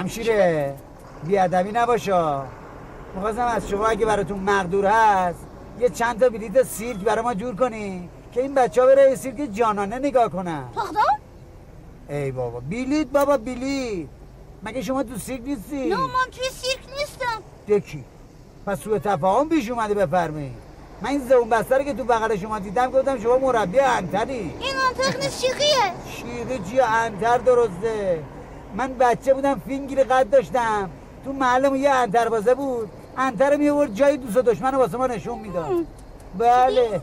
همشیره بیادبی نباشا. میخواستم از شما اگه براتون مقدور هست یه چند تا بلیت سیرک برای ما جور کنی که این بچه ها بره سیرک جانانه نگاه کنن. پخدا؟ ای بابا بلیت، بابا بلیت. مگه شما تو سیرک نیستی؟ نه من توی سیرک نیستم. دکی پس سوء تفاهم پیش اومده بفرمایید. من این زبون بستر که تو بغل شما دیدم گفتم شما مربی انتری. این انتر نیست شیقیه. شیقی چیه؟ انتر درسته. من بچه بودم فینگیر قد داشتم تو محلمون یه انتربازه بود، انتر میورد جای دوست و دشمن رو واسه ما نشون میداد. بله.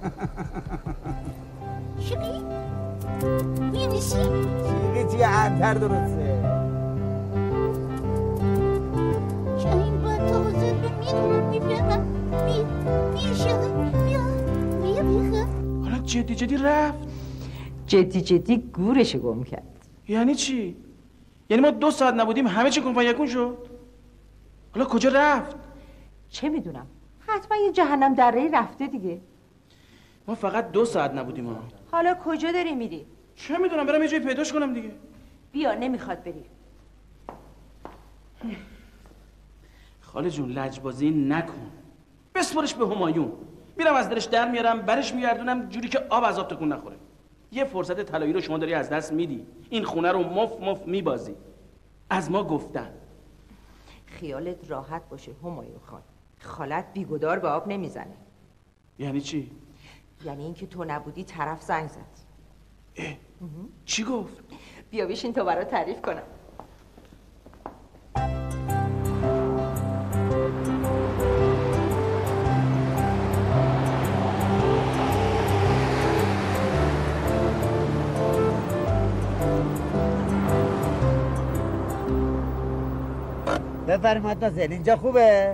شیقی؟ یعنی چی؟ شیقی چیه؟ انتر درسته. شاهین باید تازه میدونم میبرم. بیا شیقی بیا. حالا جدی رفت؟ جدی گورش گم کرد. یعنی چی؟ یعنی ما 2 ساعت نبودیم همه چی کن یکون شد؟ حالا کجا رفت؟ چه میدونم، حتما یه جهنم دره‌ای رفته دیگه. ما فقط 2 ساعت نبودیم ها. حالا کجا داری میری؟ چه میدونم، برم یه جایی پیداش کنم دیگه. بیا نمیخواد بری. خاله جون لجبازی نکن، بسپرش به همایون. میرم از درش در میارم برش میگردونم جوری که آب از آب تکون نخوره. یه فرصت طلایی رو شما داری از دست میدی. این خونه رو مف میبازی. از ما گفتن. خیالت راحت باشه همایون خان، خالت بیگدار به آب نمیزنه. یعنی چی؟ یعنی اینکه تو نبودی طرف زنگ زد. چی گفت؟ بیا بشین تو برات تعریف کنم. بفرمایید نازل، اینجا خوبه؟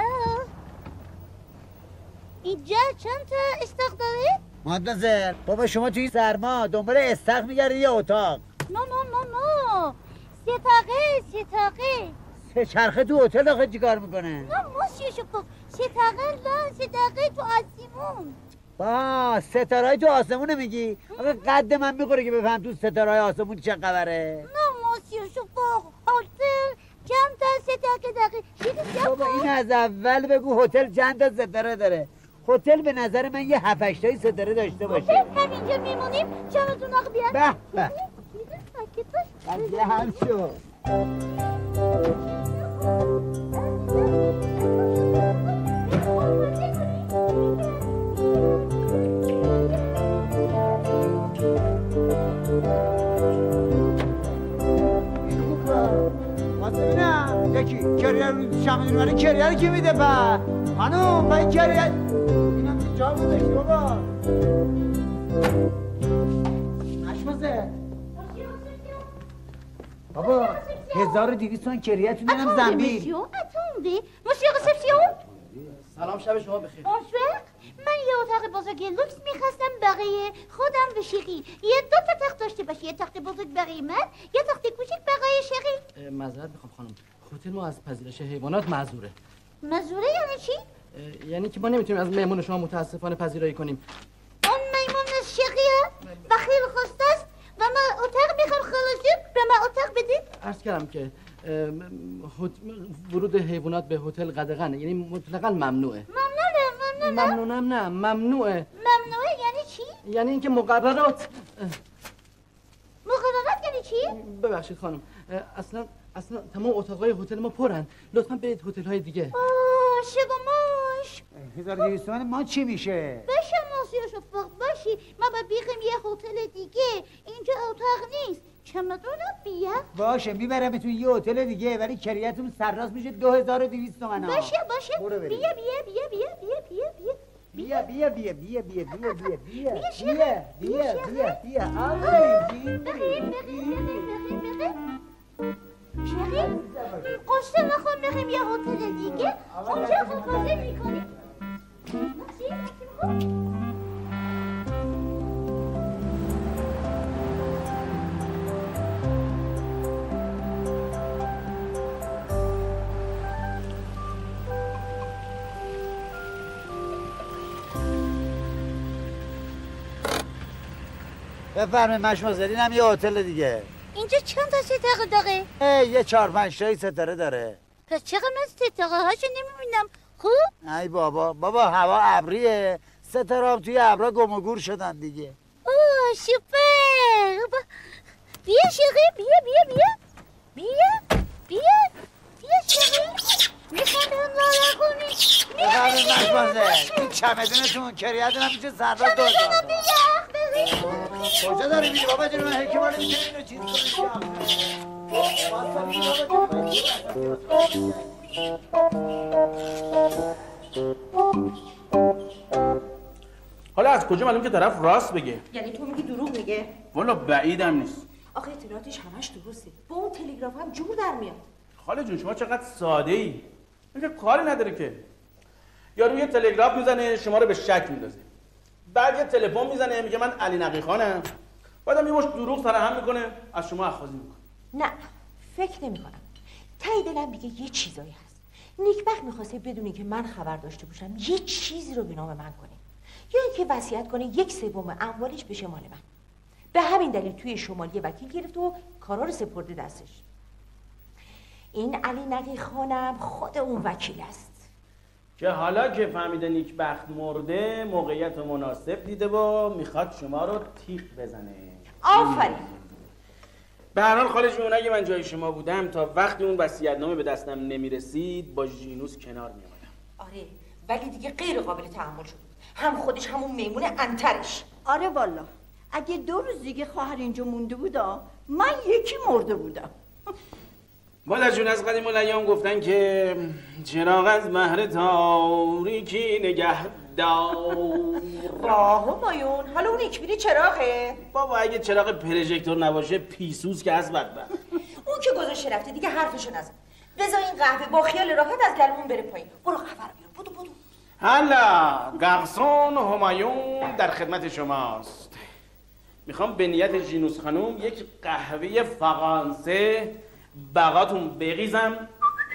اینجا چند تا استخ داره؟ مادمازل بابا شما توی سرما دنبال استخ میگردی یا اتاق؟ نه ستاقه سه چرخه تو هتل آخه چیکار میکنه؟ نه موسیو شکو ستاقه تو آسمون. با ستارهای تو آسمونه میگی؟ آقا قد من میخوره که بفهم تو ستارهای آسمون چه خبره؟ نه موسیو شکو هتل چند تا ستاره داره. بابا این از اول بگو هتل چند تا ستاره داره. هتل به نظر من یه 7-8 تایی ستاره داشته باشه. همینجا میمونیم چمدون آقا بیاد. به قضیه حل شد. یکی کریه رو چمدون برای کریه رو کی میده با؟ خانوم با این کریه اینم تو جا گذاشتی بابا. نشمازه بابا 1200 تومن کریه تو دارم زنبیل. مسیو رسپسیون. سلام شب شما بخیر. بونسوار. من یه اتاق بزرگ لوکس میخواستم برای خودم و شیقی. یه 2 تا تخت داشته باشه، یه تخت بزرگ برای من، یه تخت کوچیک برای شیقی. معذرت میخوام خانم، هتل ما از پذیرش حیوانات معذوره. معذوره یعنی چی؟ یعنی که ما نمیتونیم از مهمون شما متاسفانه پذیرایی کنیم. اون میمون از شیقیه و خیلی خواسته است و من اتاق میخوام خلاصی به من اتاق بدید. عرض کردم که ورود حیوانات به هتل قدغنه، یعنی مطلقاً ممنوعه. ممنونم نه ممنوعه. یعنی چی؟ یعنی اینکه مقررات یعنی چی؟ ببخشید خانم، اصلا تمام اتاقای هتل ما پرن. لطفاً برید هتل‌های دیگه. شگماش 1200 تومن ما چی میشه؟ بشه موسیو شفاق باشی ما با بیخیم یه هتل دیگه. اینجا اتاق نیست. چمدونو بیا. باشه میبرمتون یه هتل دیگه ولی کریتون سرراست میشه 2200 تومن. باشه بیا شیقی قصه نخون بریم یه هتل دیگه اونجا خوب بازی میکنیم. بفرمایید مشمازل، اینم یه هتل دیگه. اینجا چند تا ستاره داره؟ یه 4-5 تایی ستاره داره. پس چقدر من ستاره هاشو نمیبینم. خوب؟ ای بابا هوا ابریه، ستاره هم توی ابرا گم و گور شدن دیگه. اوه سوپر. بیا شیری، بیا شیری. میخوام برم لالا کنی. بفرمید مجمازه، این چمدونتون کریت هم میشه سر را دوز کجا داری میری بابا جنو؟ هرکی مالی میشه این رو چیز حالا از کجا معلوم که طرف راست بگه؟ یعنی تو میگی دروغ میگه؟ والا بعیدم نیست. آخه اطلاعاتش همش درسته. با اون تلگراف هم جور در میاد. خاله جون شما چقدر ساده ای. اینکه کاری نداره که. یارو یه تلگراف میزنه شما رو به شک میندازه. بعد یه تلفن میزنه میگه من علی نقی خانم. بعدم یه مش دروغ سرهم میکنه از شما اخاذی میکنه. نه فکر نمیکنم. ته دلم میگه یه چیزایی هست. نیکبخت میخواسته بدونی که من خبر داشته باشم یه چیزی رو به نام من کنه یا اینکه وصیت کنه 1/3 اموالش بشه مال من. به همین دلیل توی شمالی وکیل گرفت و کارا رو سپرده دستش. این علی نقی خانم خود اون وکیل است که حالا که فهمیده نیکبخت مرده موقعیت مناسب دیده و میخواد شما رو تیغ بزنه. آفرین. به هر حال خاله جون اگه من جای شما بودم تا وقتی اون وصیت‌نامه به دستم نمیرسید با ژینوس کنار میومدم. آره ولی دیگه غیر قابل تحمل شد. هم خودش همون میمون انترش. آره والا اگه 2 روز دیگه خواهر اینجا مونده بودا من یکی مرده بودم. مادر جون از قدیم الایام گفتن که چراغ از مهر تاریکی نگهدار. واه همایون حالا اون اکبری چراغه؟ بابا اگه چراغ پروژکتور نباشه پیسوز که از بدبخت. اون که گذاشته رفته دیگه حرفشو نزن. بذار این قهوه با خیال راحت از گلومون بره پایین. برو قهوه رو بیار. بدو. هلا گارسون همایون در خدمت شماست. میخوام به نیت ژینوس خانوم یک قهوه فرانسه بغاتون بریزم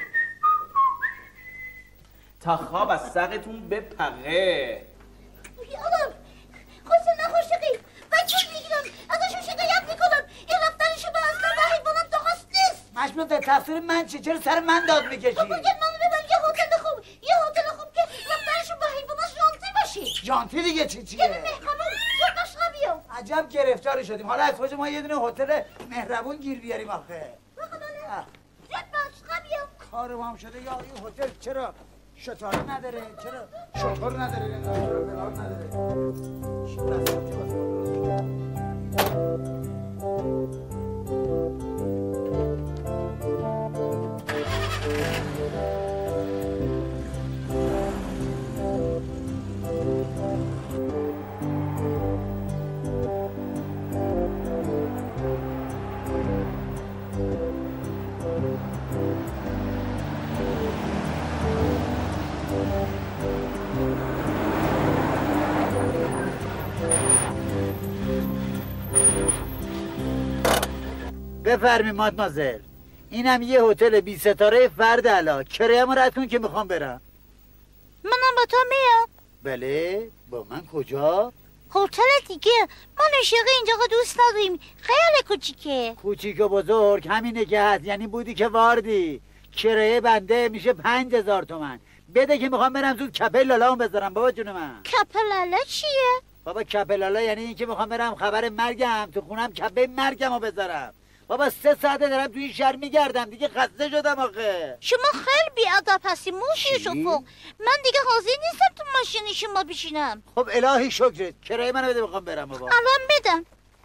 تا خواب از سقتون بپره. یادم خوشت نخوشقی بچه میگیرم ازشون شکایت میکنم. این رفتنشو به اصلا به حیوانم درست نیست. مجموعه تقصیر من چرا سر من داد میکشی؟ تو بگه منو ببر یه هتل خوب که رفتنشو به حیواناش جانتی باشی. جانتی دیگه چیه؟ یه مهربون زودش نبیام. عجب گرفتاری شدیم. حالا از کجا ما یه دونه هتل مهربون گیر بیاریم آخه؟ زود باش نبیام. کار ما هم شده یا این هتل چرا شطاره نداره؟ چرا شطور نداره؟ چرا بلار نداره؟ بفرمی مادمازل، اینم یه هتل 20 ستاره فرد علا. کرایه‌مو رد کن که میخوام برم. منم با تو میام. بله با من کجا؟ هتل دیگه. ما نشقه اینجا دوست نداریم. خیلی کوچیکه. کوچیک و بزرگ همینه که هست. یعنی بودی که واردی. کرایه بنده میشه 5000 تومان. بده که میخوام برم زود کپه لالامو بذارم بابا جون من. کپه لالا چیه؟ بابا کپه لالا یعنی این که میخوام برم خبر مرگم تو خونم کپه مرگمو بذارم. بابا 3 ساعته دارم توی این شهر میگردم دیگه خسته شدم آخه. شما خیلی بیادب هستی موشی شفق. من دیگه حاضر نیستم تو ماشین شما بشینم. خب الهی شکرت. کرایه منو بده میخوام برم بابا. الان بدم.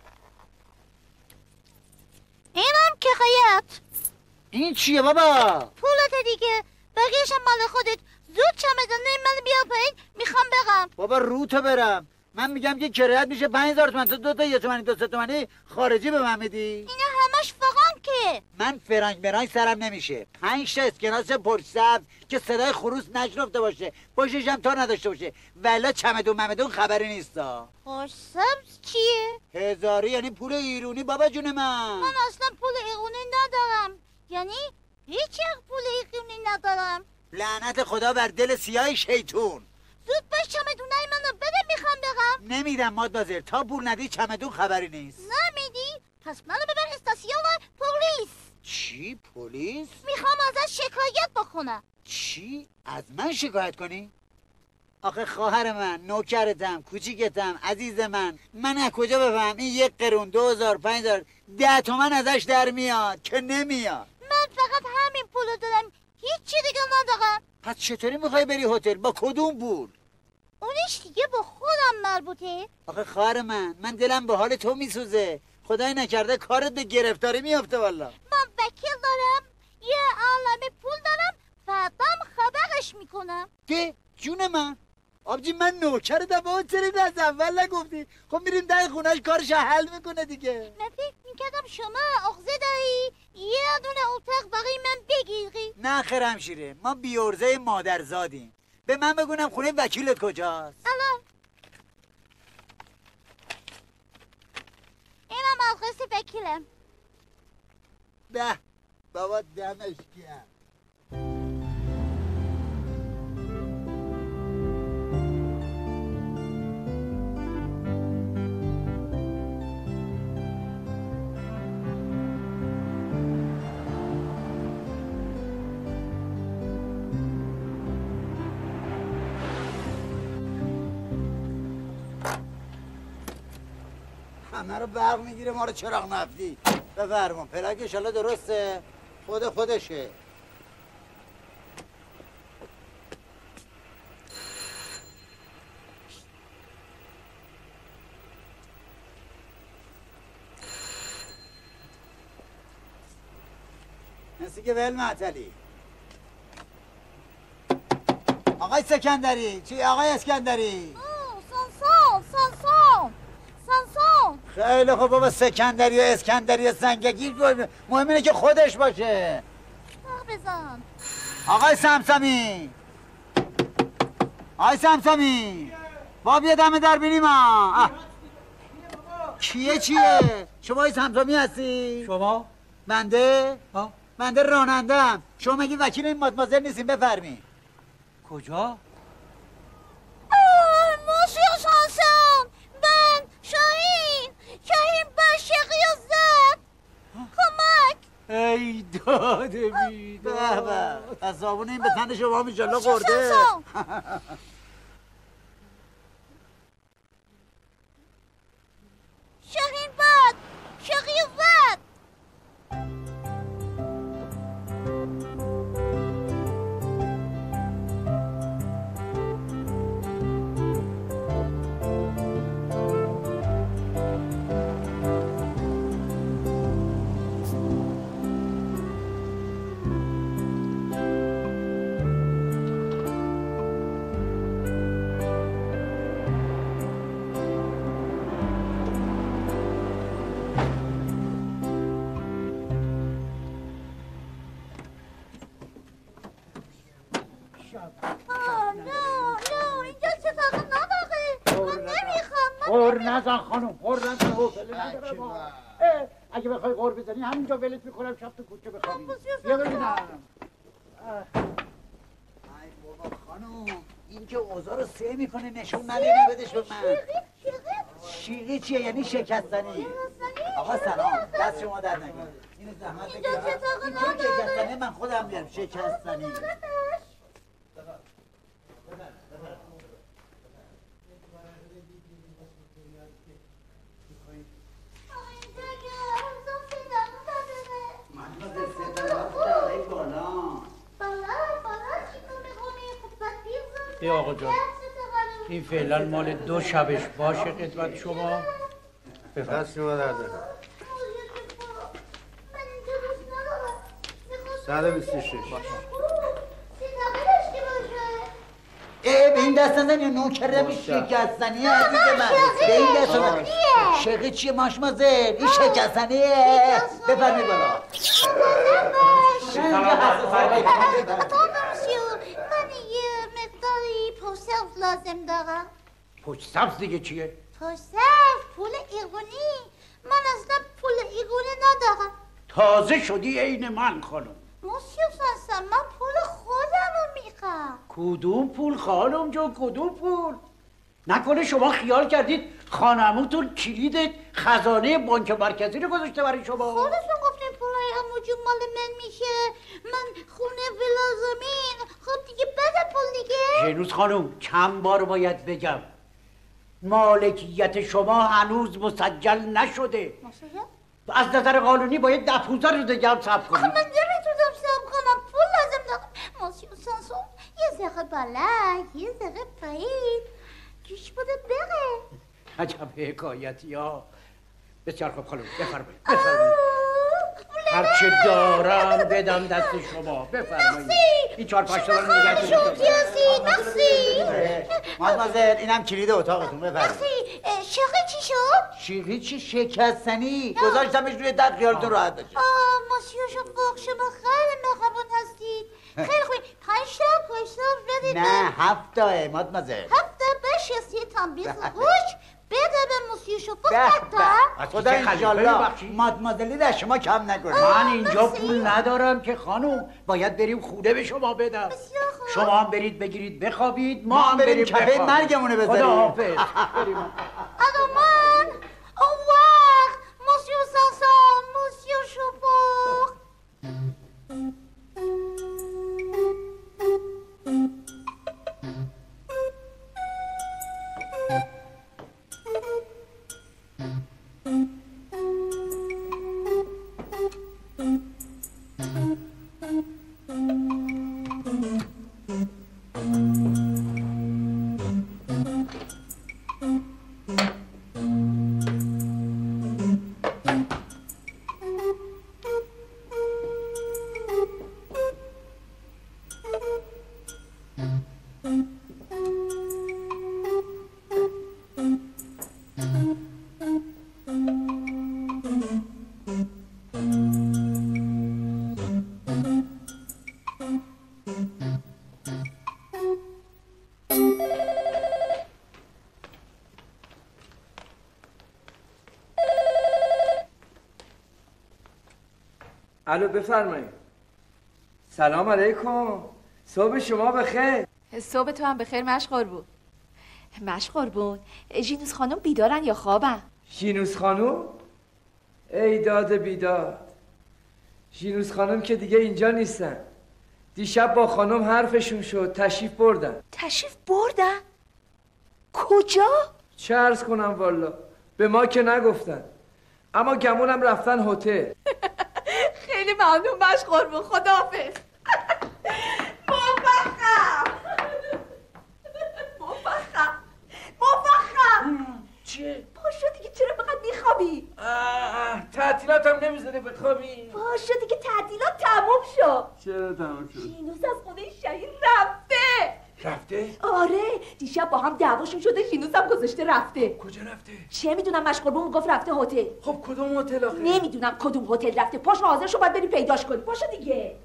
اینم کفایت. این چیه بابا؟ پولت دیگه. بقیه‌ش مال خودت. زود چمدون من بیا پایین میخوام برم. بابا رو تو برم. من میگم که کرایت میشه 5000 تومان. تو 2 تا 1 تومانی 2 تومانی خارجی به من میدی؟ اینا همش فرانکه. من فرانک سرم نمیشه. 5 تا اسکناس پرسبز که صدای خروس نشنفته باشه، پشتش هم تار نداشته باشه. والا چمدون خبری نیستا. پرسبز چیه؟ هزاری یعنی پول ایرونی بابا جون من. من اصلا پول ایرونی ندارم. یعنی هیچ پول ایرونی ندارم. لعنت خدا بر دل سیاه شیطون. زود باش چمدونای منو بده میخوام برم. نمیدم مادمازل تا پول ندی چمدون خبری نیست. نمیدی؟ پس منو ببر استاسیون دیکلاراسیون پلیس. چی؟ پلیس؟ میخوام ازش شکایت بکنم. چی؟ از من شکایت کنی؟ آخه خواهر من، نوکرتم، کوچیکتم، عزیز من از کجا بفهم این 1 قرون 2000 5000 10 تومن ازش در میاد که نمیاد؟ من فقط همین پولو دارم، هیچی دیگه ندارم. پس چطوری میخوای بری هتل؟ با کدوم پول؟ اونش دیگه با خودم مربوطه. آخه خواهر من دلم به حال تو میسوزه. خدای نکرده کارت به گرفتاری میافته والا. من وکیل دارم، یه عالمه پول دارم، فردام خبرش میکنم. ده جون من آبجی، من نوکرتم، با چرا از اول نگفتی؟ خب میریم در خونهش کارش حل میکنه دیگه. من فکر میکردم شما اغزه داری یه دونه اتاق برای من بگیری. نه خیرم شیره، ما بیورزه مادرزادیم. به من بگونم خونه وکیلت کجاست؟ الان اینم آدرس وکیلم. به بابا دمش گرم. همه رو برق میگیره، ما رو چراغ نفتی. بفرمون پلاک انشالله درسته، خودشه. مثل که ول معطلی. آقای سکندری چی؟ آقای اسکندری سانسون. خیلی خوب بابا، سکندری و اسکندری و سنگگیر مهم اینه که خودش باشه. بزن آقای سمسمی با بیا دم در بینیم. چیه؟ شما آقای سمسمی هستی؟ شما؟ بنده رانندم. شما مگه وکیل این مادمازل نیستیم؟ بفرمی. کجا؟ موسیو سانسون، من شاهین بشقی و زد. کمک. ای داده بیداد. به به، صابون این به تن شما میجالا خورده. شاهین بد شقی و زد. نزن خانم، غر نزن، حوصله ندارم. اگه بخوای غر بزنی همینجا ولت میکنم شب تو کوچه بخوابی. بیا ببینم. ای بابا خانم، این که اوضاع رو سه میکنه، نشون نده، بدش به من. شیقی چیه؟ یعنی شکستنی. آقا سلام، دست شما در نکنه. اینو زحمت بگیر. این چون شکستنی من خودم میام. شکستنی. ای آقا جان، این فعلا مال 2 شبش باشه خدمت شما. دست شما در دارم. 126 به این دست نزنی، نوکرم شکستنی عزیز من. به این دست نزنی. شقی چیه ماشمازل؟ این شکستنیه. بفرمی بالا. من یه مقداری پوسلف لازم دارم. پشت دیگه چیه؟ پوسلف پول ایرانی. من اصلا پول ایرانی ندارم. تازه شدی عین من خانم. موسیو سانسون، من پول خودم رو میخوام. کدوم پول خانم جان، کدوم پول؟ نکنه شما خیال کردید خانموتون کلید خزانه بانک مرکزی رو گذاشته برای شما؟ خودتون مال من میشه؟ من خونه ولا زمین. خب دیگه بده پول دیگه. شینوس خانم چند بار باید بگم مالکیت شما هنوز مسجل نشده. از نظر قانونی باید 10-15 روز دیگه هم صبر کنید. من نمیتونم صبر کنم، پول لازم دارم. ماسیو سانسون یه ذره بالا یه ذره پایین، گوش بده بره. عجب حکایتی ها. بسیار خوب خانم بفرمایید هرچه دارم بدم دست شما بفرمایید. این 4-5 تومن نگه دارید. مرسی. مادمازل اینم کلید اتاقتون بفرمایید. مرسی. شیخی چی شد؟ شیخی چی شکستنی؟ گذاشتمش روی در خیالتون راحت باشه. ماسیو شفاق شما خیلی مهربون هستید. خیلی خوبی. 5 تا بدید. نه 7 تاه مادمازل. 7 تا بشه 30 تا 20 روش. بده به موسیو شفاق 10 تا. خدا انشالله مادمازلی در شما کم نکنه. من اینجا پول ندارم که خانم، باید بریم خونه به شما بدم. شما هم برید بگیرید بخوابید، ما هم بریم کفه مرگمونه بذاریم. خدا حافظ. آدمان اون وقت موسیو سانسون موسیو شفاق. الو بفرمایید. سلام علیکم. صبح شما بخیر. صبح تو هم بخیر مشقربون. مشقربون ژینوس خانم بیدارن یا خوابن؟ ژینوس خانم؟ ای داد بیداد. ژینوس خانم که دیگه اینجا نیستن. دیشب با خانم حرفشون شد، تشریف بردن. تشریف بردن؟ کجا؟ چه عرض کنم والا، به ما که نگفتن، اما گمونم رفتن هتل. خیلی ممنون مشقربون، خداحافظ. موفقم. چیه؟ پاشو دیگه، چرا فقط میخوابی؟ تعطیلات هم نمیزنه بخوابی؟ پاشو دیگه، تعطیلات تموم شد. چرا تموم شد؟ ژینوس از خونه شهیر رفته. آره، دیشب با هم دعواشون شده، ژینوس هم گذاشته رفته. کجا رفته؟ چه میدونم، مشقربون گفت رفته هتل. خب کدوم هتل آخه؟ نمیدونم کدوم هتل رفته. پاشو حاضر شو، باید بریم پیداش کنیم. پاشو دیگه.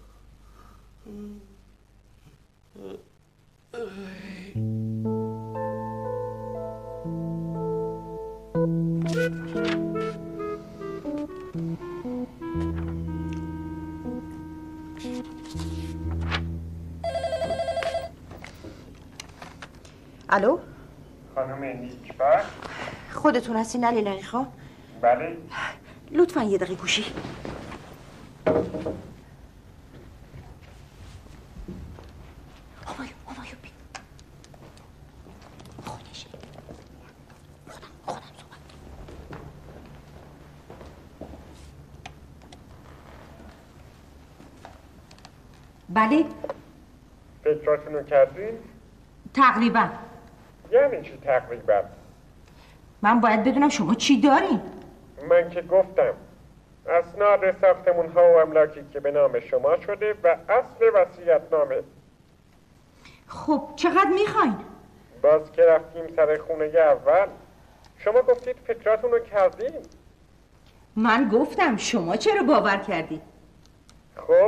الو خانم نیکبخت؟ خودتون هستین علی لقی خان؟ بله. لطفا یه دقیقه گوشی. همایون بی خودشه. خودم صحبت. بله فکراتونو کردین؟ تقریبا. یعنی چی تقریبا؟ من باید بدونم شما چی دارین؟ من که گفتم اسناد ساختمون ها و املاکی که به نام شما شده و اصل وصیت‌نامه. خب چقدر میخواین؟ باز که رفتیم سر خونه اول شما گفتید فکراتونو کردین. من گفتم، شما چرا باور کردید؟ خب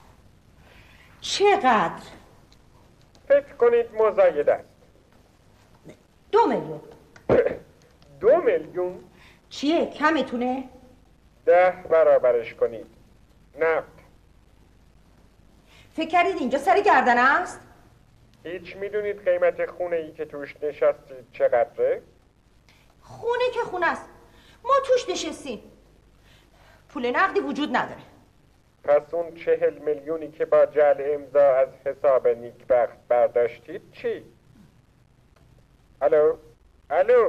چقدر؟ فکر کنید مزاید است. 2 میلیون. 2 میلیون؟ چیه؟ کمتونه؟ 10 برابرش کنید. نفت. فکر کردید اینجا سر گردن است؟ هیچ میدونید قیمت خونه ای که توش نشستید چقدره؟ خونه که خونه است، ما توش نشستیم. پول نقدی وجود نداره. پس اون 40 میلیونی که با جعل امضا از حساب نیکبخت برداشتید چی؟ الو؟ الو؟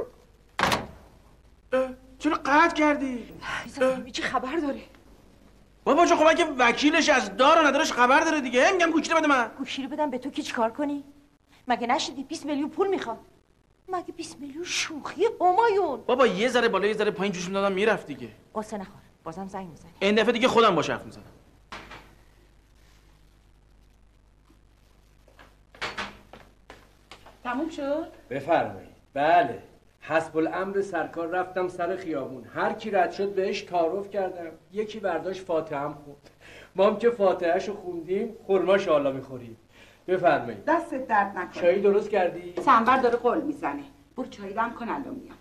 چرا قطع کردی؟ چی خبر داره؟ بابا جو خب اگه وکیلش از دار و ندارش خبر داره دیگه میگم گوشی رو بده من. گوشی رو بدم به تو که چیکار کنی؟ مگه نشدی 20 میلیون پول میخواد؟ مگه 20 میلیون شوخی همایون؟ بابا یه ذره بالا یه ذره پایین جوش میدادم میرفت دیگه. قصه نخور. بازم زنگ میزنی. این دفعه دیگه خودم باش حرف میزنم. تموم شد؟ بفرمایید. بله. حسب الامر سرکار رفتم سر خیابون. هر کی رد شد بهش تعارف کردم. یکی برداشت فاتحه هم خوند. ما هم که فاتحهشو خوندیم خرماش حالا میخوریم. بفرمایید. دستت درد نکنه. چایی درست کردی؟ سنبر داره قول میزنه. برو چایی دم کن الان میام.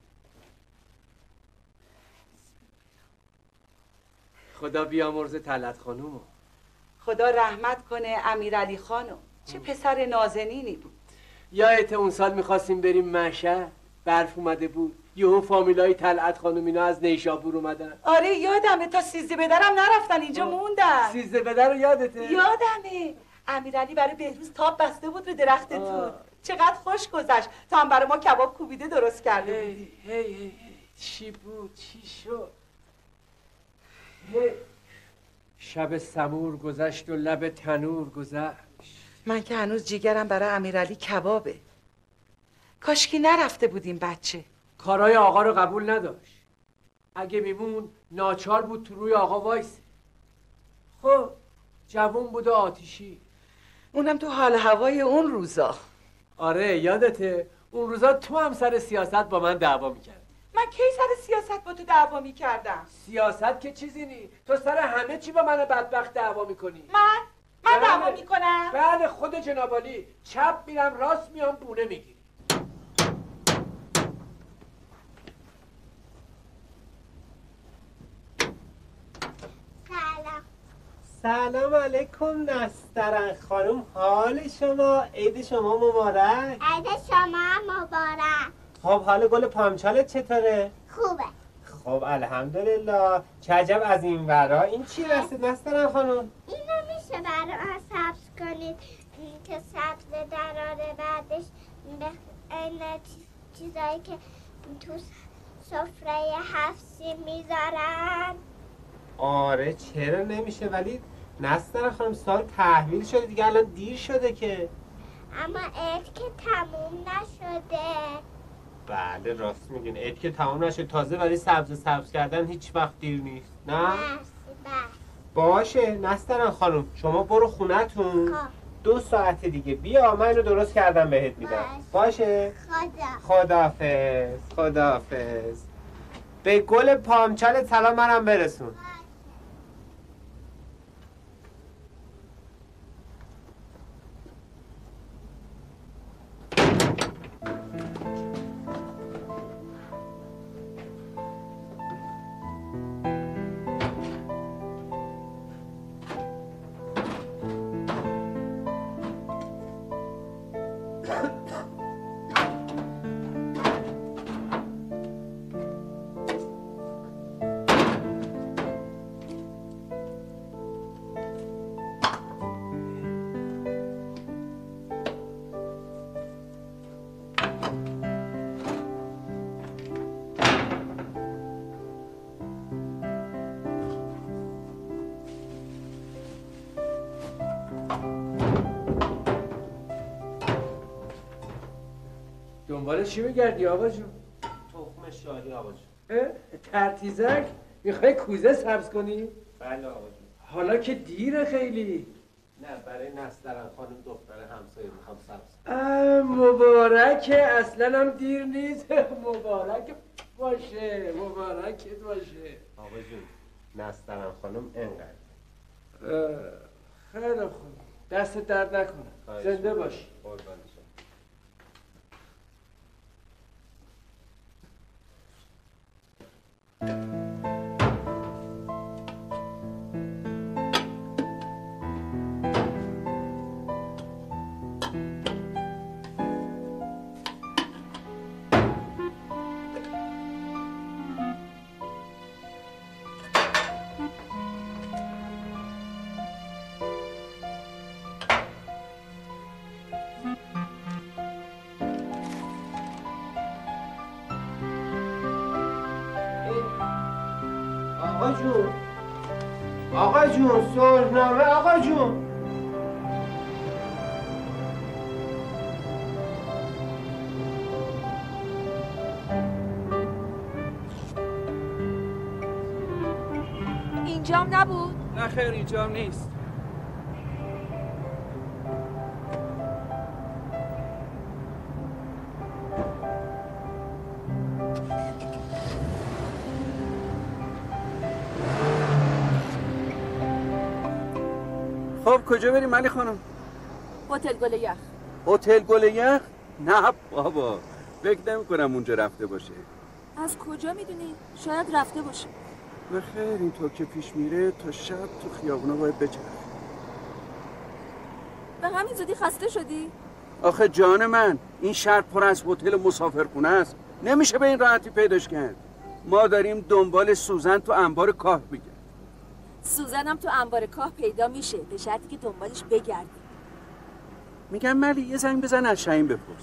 خدا بیامرز طلعت خانومو. خدا رحمت کنه امیرعلی خانو. چه پسر نازنینی بود. یادت اون سال میخواستیم بریم مشهد، برف اومده بود، یهو فامیلای طلعت خانم اینا از نیشابور اومدن. آره یادمه، تا سیزده بدرم نرفتن، اینجا موندن. سیزده بدر رو یادته؟ یادمه. امیرعلی برای بهروز تاب بسته بود رو درخت توت. چقدر خوش گذشت. تا هم برای ما کباب کوبیده درست کرده بودی. هی چی بود؟ چی شد؟ شب سمور گذشت و لب تنور گذشت. من که هنوز جیگرم برای امیرعلی کبابه. کاشکی نرفته بودیم بچه. کارای آقا رو قبول نداشت. اگه میمون ناچار بود تو روی آقا وایسه. خب جوون بود و آتیشی. اونم تو حال هوای اون روزا. آره یادته اون روزا تو هم سر سیاست با من دعوا میکرد. من کی سر سیاست با تو دعوا میکردم؟ سیاست که چیزی نی. تو سر همه چی با من بدبخت دعوا میکنی. من دعوا میکنم؟ بله خود جنابالی. چپ میرم راست میام بونه میگیری. سلام علیکم نسترن خانم، حال شما؟ عید شما مبارک. عید شما مبارک. خب حال گل پامچالت چطوره؟ خوبه. خب الحمدلله. چه عجب از این ورا. این چی هست نسترن خانم؟ اینو میشه برای من سبز کنید که سبز دراره، بعدش به این چیزایی که تو سفره حفظی میذارن. آره چرا نمیشه، ولی نسترن خانم سال تحویل شده دیگه، الان دیر شده که. اما عید که تموم نشده. بله راست میگین، عید که تموم نشده، تازه برای سبز کردن هیچ وقت دیر نیست. نه؟ باشه نسترن خانم شما برو خونتون. 2 ساعت دیگه بیا، من اینو درست کردم بهت میدم. باشه؟ خداحافظ. خداحافظ. به گل پامچال سلام منم برسون. دنبال چی میگردی آقا جون؟ تخم شالی آقا جون. ترتیزک میخوای کوزه سبز کنی؟ بله آقا جون. حالا که دیره خیلی. نه برای نسترن خانم دختر همسایه میخوام سبز. مبارکه، اصلا هم دیر نیست. مبارک باشه، مبارکت باشه آقا جون. نسترن خانم انقدر. خیلی خوب، دست درد نکنه. زنده باشی. قربان شما. آقا جون آقا جون صلحنامه آقا جون. اینجام نبود؟ نه خیر اینجام نیست. خب کجا بریم ملی خانم؟ هتل گل یخ. هتل گل یخ؟ نه بابا فکر نمی کنم اونجا رفته باشه. از کجا میدونی؟ شاید رفته باشه. نه خیر اینطور که پیش میره تا شب تو خیابونا باید بچرخه. به همین زودی خسته شدی؟ آخه جان من این شهر پر از هتل مسافرخونه است، نمیشه به این راحتی پیداش کرد. ما داریم دنبال سوزن تو انبار کاه بگردیم. سوزنم تو انبار کاه پیدا میشه به شرطی که دنبالش بگردی. میگم ملی یه زنگ بزن از شهین بپرس.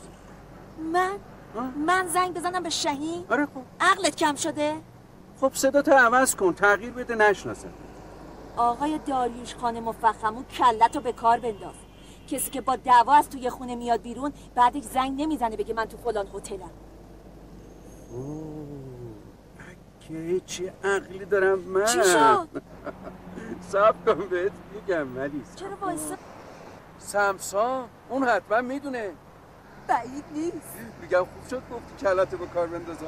من زنگ بزنم به شهین؟ آره خب عقلت کم شده؟ خب صداتو عوض کن، تغییر بده نشناسم. آقای داریوش خان مفخمو کلتو به کار بنداز. کسی که با دعوا از توی خونه میاد بیرون بعدش زنگ نمیزنه بگه من تو فلان هتلم. که چه عقلی دارم من. چی شد؟ صبر کن بهت میگم ولی چرا وایسا؟ سمسا اون حتما میدونه. بعید نیست. میگم خوب شد گفتی کلتو به کار بندازم.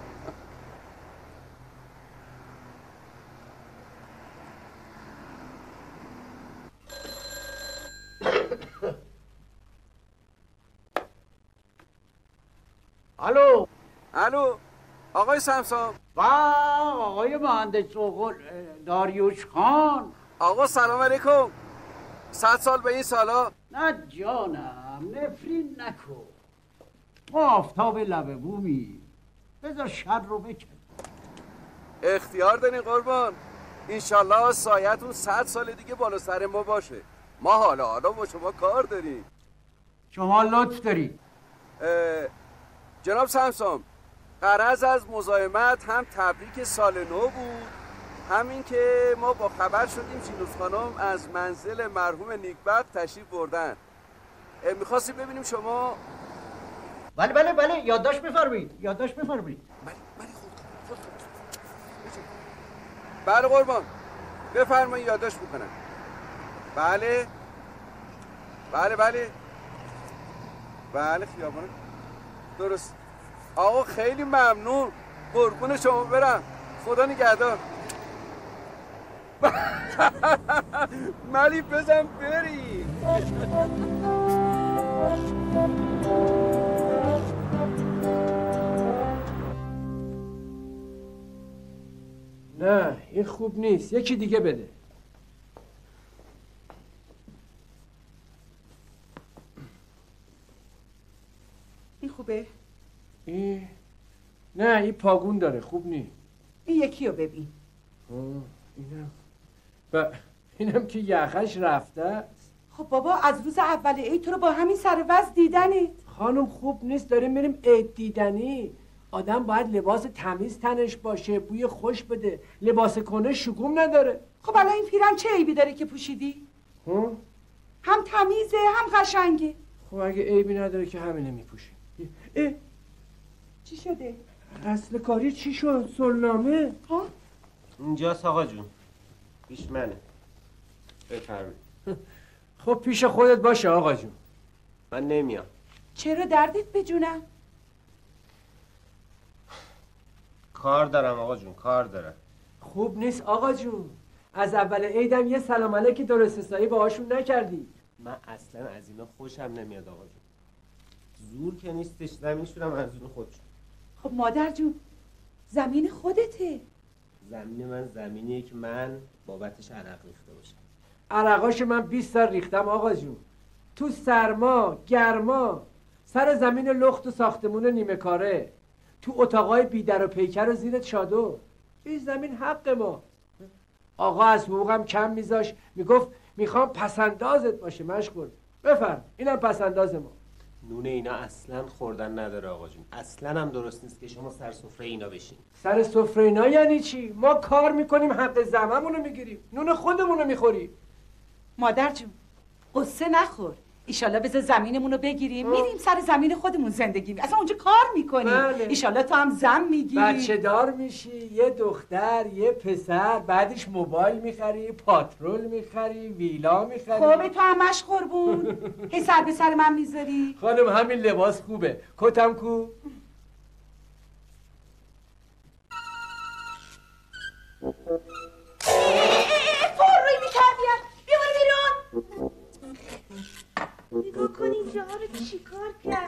الو الو آقای سمسام. آقای مهندس داریوش خان. آقا سلام علیکم. 100 سال به این سالا. نه جانم نفرین نکن، ما آفتاب لبه بومی، بذار شر رو بکن. اختیار دارین قربان. انشالله سایتون 100 سال دیگه بالا سر ما باشه. ما حالا با شما کار داریم. شما لطف دارید. جناب سمسام غرض از مزاحمت هم تبریک سال نو بود، همین که ما با خبر شدیم شینوس خانم از منزل مرحوم نیکبخت تشریف بردن. میخواستیم ببینیم شما. بله یادداشت بفرمایید. بله قربان بفرمایید یادداشت میکنم. بله خیابان درست. آقا خیلی ممنون، قربون شما برم، خدا نگهدار. ملی بزن بری. نه این خوب نیست، یکی دیگه بده. این خوبه؟ این نه این پاگون داره، خوب نیست. این یکی رو ببین. اینم که یخش رفته. خب بابا از روز اول عید تو رو با همین سر وضع دیدنت. خانم خوب نیست، داریم میریم عید دیدنی. آدم باید لباس تمیز تنش باشه، بوی خوش بده. لباس کنه شگون نداره. خب الان این پیرن چه عیبی داره که پوشیدی؟ هم تمیزه هم قشنگه. خب اگه عیبی نداره که همینه میپوشیم. چی شده؟ اصل کاری چی شد؟ سلنامه؟ اینجاست آقا جون، پیش منه، بفرمایید. خب پیش خودت باشه آقا جون. من نمیام. چرا دردت بجونم؟ کار دارم آقا جون، کار دارم. خوب نیست آقا جون، از اول عیدم یه سلام علیک درست حسابی باهاشون نکردی. من اصلا از اینا خوشم نمیاد آقا جون. زور که نیستش، زمینشون هم از اون خودشون. خب مادر جون زمین خودته. زمین من زمینیه که من بابتش عرق ریخته باشم. عرقاش من 20 سال ریختم آقا جون، تو سرما گرما، سر زمین لخت و ساختمون نیمه کاره، تو اتاقای بیدر و پیکر و زیر چادر. این زمین حق ما. آقا از حقوقم کم میذاش، میگفت میخوام پسندازت باشه مشغول. بفرم اینم پسنداز ما. نون اینا اصلا خوردن نداره آقا جون. اصلا هم درست نیست که شما سر سفره اینا بشین. سر سفره اینا یعنی چی؟ ما کار میکنیم حق زحممونو میگیریم، نون خودمونو میخوریم. مادر جون قصه نخور، ایشالله بذار زمینمونو بگیریم میریم سر زمین خودمون زندگی می. اصلا اونجا کار میکنیم. ایشالله تو هم زن میگیری، بچه دار میشی، یه دختر یه پسر، بعدش موبایل میخری، پاترول میخری، ویلا میخری. خب تو همش قربون هی سر به سر من میذاری. خانم همین لباس خوبه، کتم کو؟ روی میکردیم بیار بیرون. نگاه کن اینجا رو چی کار کرد.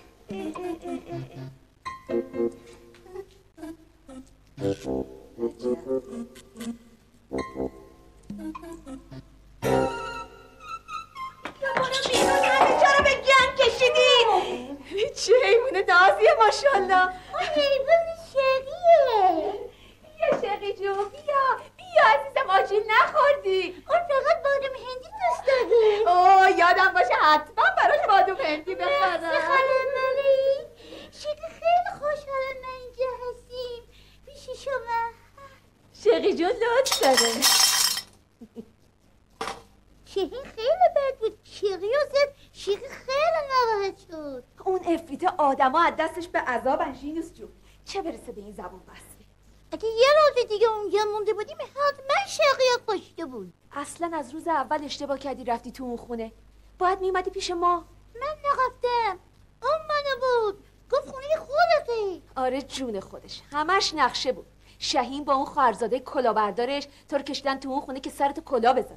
چرا به گن کشیدی؟ چه حیوان نازیه ماشاءالله. حیوان شقیه. بیا شقی جون بیا عزیزم، آجیل نخوردی. اون فقط بادم هندی دوست داری. اوه یادم باشه حتما براش بادم هندی بخرم. خاله ملی شقی خیلی خوشحالم ما اینجا هستیم پیش شما. شقی جون لطف داره. شقی خیلی بد بود، شقی رو زد، شقی خیلی ناراحت شد. اون افریت آدما از دستش به عذابن ژینوس جون، چه برسه به این زبون بسته. اگه یه روز دیگه اونجا مونده بودیم حتما شقیق کشته بود. اصلا از روز اول اشتباه کردی رفتی تو اون خونه، باید میومدی پیش ما. من نرفتم، اون منو بود، گفت خونه خودته. آره جون خودش، همش نقشه بود. شهین با اون خواهرزاده کلاهبردارش تو رو کشیدن تو اون خونه که سرتو کلاه بذارن.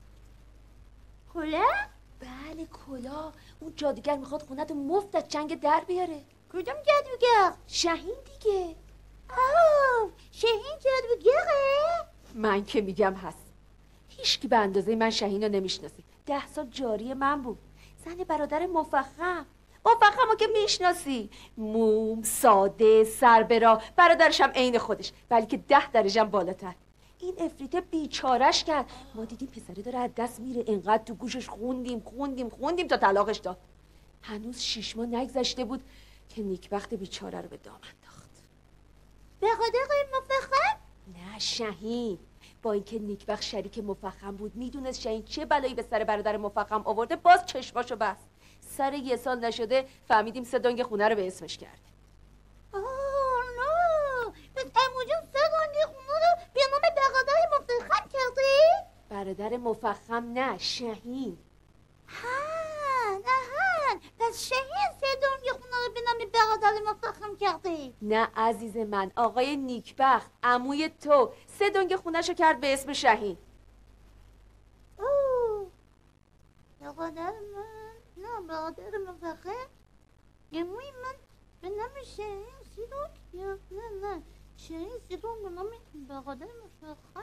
کلاه؟ بله کلاه. اون جادوگر میخواد خونتو مفت از جنگ در بیاره. کدوم جادوگر؟ شهین دیگه. آه شهین جادوگره؟ من که میگم هست. هیچکی به اندازه من شهین رو نمیشناسه. 10 سال جاری من بود. زن برادر مفخم رو که میشناسی، موم، ساده، سربرا، برادرش هم عین خودش، ولی که 10 درجه بالاتر. این افریت بیچارش کرد. ما دیدیم پسره داره از دست میره، انقدر تو گوشش خوندیم تا طلاقش داد. هنوز 6 ماه نگذشته بود که نیکبخت بیچاره رو به دام انداخت. به خدا مفخم؟ نه شهین. با اینکه نیکبخت شریک مفخم بود، میدونست شهین چه بلایی به سر برادر مفخم آورده، باز چشماشو بست. سر 1 سال نشده فهمیدیم 3 دنگ خونه رو به اسمش کرده. نه پس عمو جون 3 دنگ خونه رو به نام برادر مفخم کرده؟ برادر مفخم نه، شهین. پس شهین 3 دنگ خونه رو به نام برادر مفخم کرده؟ نه عزیز من، آقای نیکبخت عموی تو 3 دنگ خونه‌شو کرد به اسم شهین. برادر من؟ نه برادر مفخم؟ عموی من به نام شهین 3 دنگ؟ نه شهین 3 دنگ به نام برادر مفخم.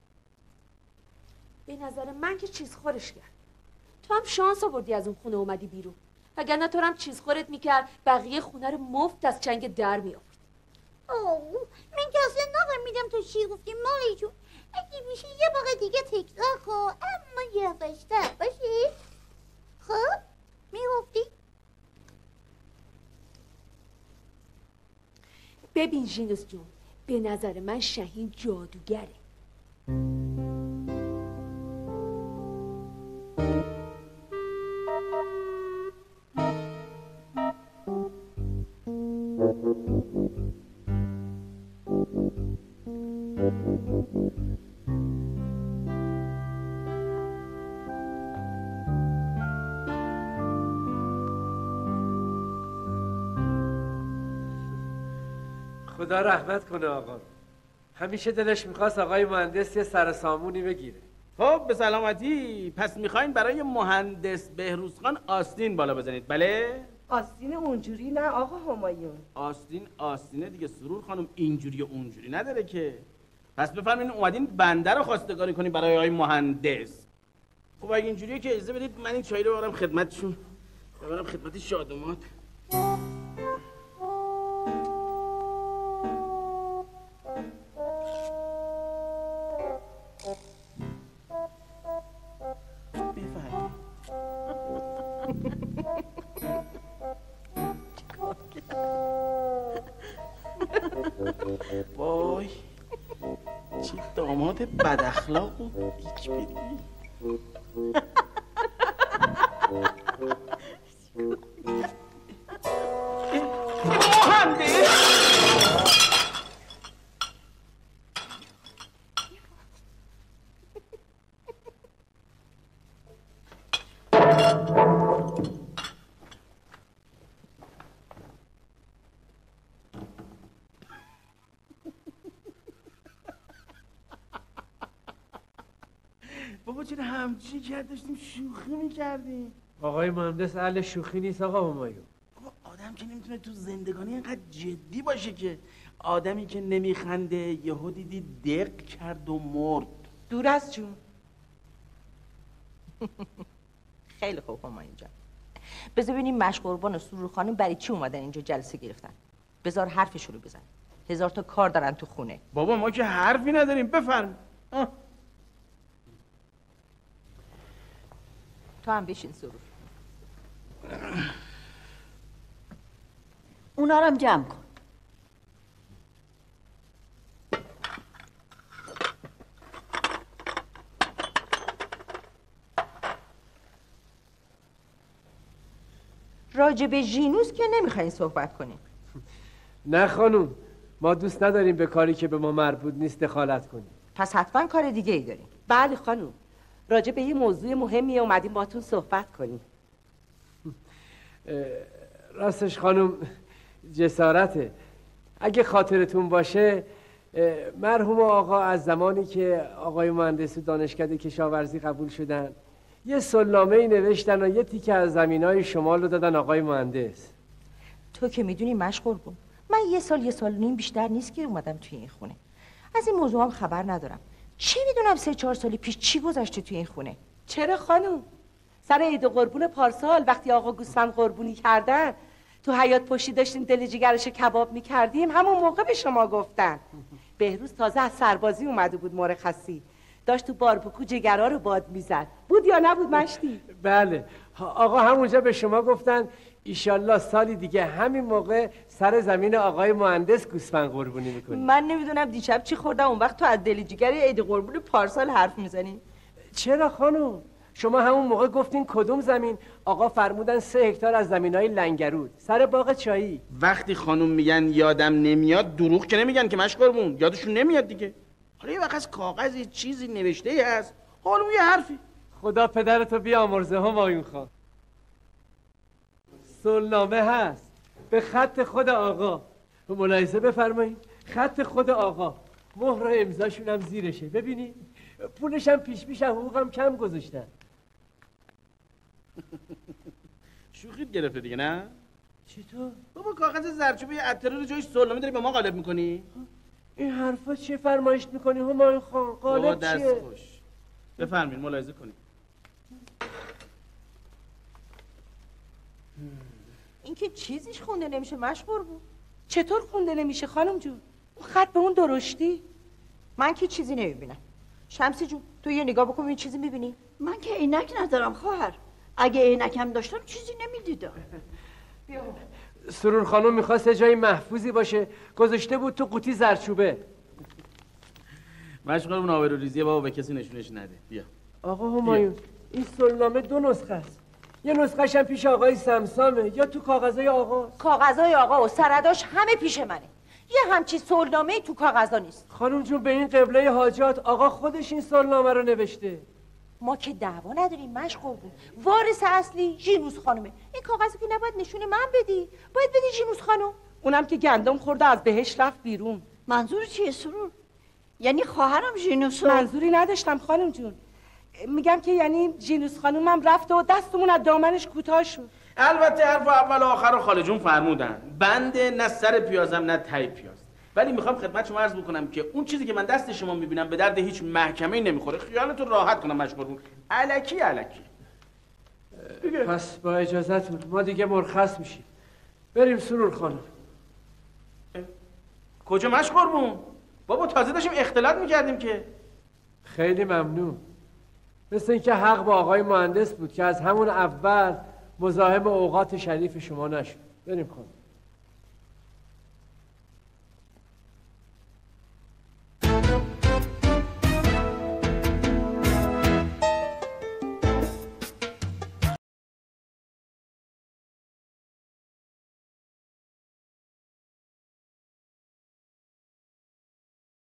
به نظر من که چیز خورش کرد. تو هم شانس آوردی از اون خونه اومدی بیرون، وگرنه تو هم چیز خورت میکرد بقیه خونه رو مفت از چنگ در می آورد. من که اصلا نفهمیدم تو چی گفتی مالی جون. اگه میشه یه بار دیگه تکرار کن، اما یواشتر باشه. خب میگفتی؟ ببین ژینوس جون، به نظر من شهین جادوگره. خدا رحمت کنه آقا. همیشه دلش میخواست آقای مهندس یه سر سامونی بگیره. خب به سلامتی. پس میخواین برای مهندس بهروزخان آستین بالا بزنید، بله؟ آستین اونجوری نه آقا همایون. آستینه دیگه سرور خانم، اینجوری و اونجوری نداره که. پس بفرمایید اومدین بنده رو خواستگاری کنین برای آقای مهندس. خب اگه اینجوریه که اجازه بدید من این چای رو ببرم خدمتشون، ببرم خدمت شادمات. وای چه داماد بد اخلاق و بیک بدی. بابا چرا همچین کرد داشتیم شوخی میکردیم؟ آقای مهندس اهل شوخی نیست آقا همایون. بابا آدم که نمیتونه تو زندگانی اینقدر جدی باشه که آدمی که نمیخنده یهو دیدی دق کرد و مرد. دور از جون. خیلی خوب همایون جان. بذار ببینیم مشقربان و سرور خانم برای چی اومدن اینجا جلسه گرفتن. بذار حرفشو رو بزن. 1000 تا کار دارن تو خونه. بابا ما که حرفی نداریم، بفرم. تو هم بشین سرور. اونا رو هم جمع کن. راجع به ژینوس که نمیخواین صحبت کنیم. نه خانوم، ما دوست نداریم به کاری که به ما مربوط نیست دخالت کنیم. پس حتما کار دیگه ای داریم. بله خانوم، راجع به یه موضوع مهمی اومدیم باتون صحبت کنیم. راستش خانوم جسارته. اگه خاطرتون باشه مرحوم آقا از زمانی که آقای مهندس دانشکده کشاورزی قبول شدن یه سلنامه‌ای نوشتن و یه تیکه از زمینای شمال رو دادن آقای مهندس. تو که میدونی مشقربون، من یه سال و نیم بیشتر نیست که اومدم توی این خونه. از این موضوع هم خبر ندارم. چی میدونم 3-4 سال پیش چی گذشته توی این خونه؟ چرا خانوم؟ سر عید قربون پارسال وقتی آقا گوسفند قربونی کردن تو حیاط پشتی داشتیم دل جگرش کباب میکردیم، همون موقع به شما گفتن. بهروز تازه از سربازی اومده بود مرخصی، داشت تو باربکو جگرها رو باد میزد. بود یا نبود مشتی؟ بله آقا همونجا به شما گفتن ایشالله سالی دیگه همین موقع سر زمین آقای مهندس گوسفند قربونی میکنی. من نمیدونم دیشب چی خوردم اون وقت تو از دل جگر عید قربون پارسال حرف میزنی. چرا خانم؟ شما همون موقع گفتین کدوم زمین؟ آقا فرمودن 3 هکتار از زمینای لنگرود سر باغ چایی. وقتی خانم میگن یادم نمیاد دروغ که نمیگن که مشقربون، یادشون نمیاد دیگه. حالا یه وقت از کاغذی چیزی نوشته هست، حالا یه حرفی. خدا پدرتو بیامرزه همایون خان. سلنامه هست به خط خود آقا. ملاحظه بفرمایید، خط خود آقا، مهر امضاشون هم زیرشه. ببینید پولش هم پیش حقوقم کم گذاشتن. شوخیت گرفته دیگه نه؟ چطور؟ بابا کاغذ زرچوبه عطاری رو جای سلنامه داری به ما قالب میکنی؟ این حرفا چه فرمایش میکنی همایون خان؟ قالب چیه؟ دست خوش. بفرمایید ملاحظه کنید. این که چیزیش خونده نمیشه مشقربون. چطور خونده نمیشه خانم جون؟ اون خط به اون درشتی؟ من که چیزی نمیبینم. شمسی جون تو یه نگاه بکن این چیزی میبینی؟ من که عینک ندارم خواهر. اگه عینکم داشتم چیزی نمیدیدم. سرور خانم میخواست جای محفوظی باشه، گذاشته بود تو قوطی زرچوبه. مشقربون آبروریزیه بابا، به کسی نشونش نده. بیا آقا همایون این سلنامه 2 نسخه است. یه نسخه‌ش هم پیش آقای سمسامه یا تو کاغذای آقا. کاغذای آقا و سرداش همه پیش منه. یه همچی سلنامه تو کاغذا نیست. خانم جون به این قبله حاجات آقا خودش این سلنامه رو نوشته. ما که دعوا نداریم مشقربون. وارث اصلی ژینوس خانومه. این کاغذی که نباید نشون من بدی، باید بدی ژینوس خانم. اونم که گندم خورده از بهش رفت بیرون. منظور چیه سرور؟ یعنی خواهرم ژینوس؟ منظوری نداشتم خانم جون. میگم که یعنی ژینوس خانومم رفته و دستمون از دامنش کوتاه شد. البته حرف اول و آخر رو خاله جون فرمودن. بنده نه سر پیازم نه ته پیاز. ولی میخوام خدمت شما عرض بکنم که اون چیزی که من دست شما میبینم به درد هیچ محکمه‌ای نمیخوره. خیالتون راحت کنم مشقربون. الکی. پس با اجازهتون ما دیگه مرخص میشیم. بریم سرور خانم. کجا مشقربون؟ بابا تازه داشتیم اختلاط میکردیم که. خیلی ممنون. مثل اینکه حق با آقای مهندس بود که از همون اول مزاحم اوقات شریف شما نشد. بریم خانم.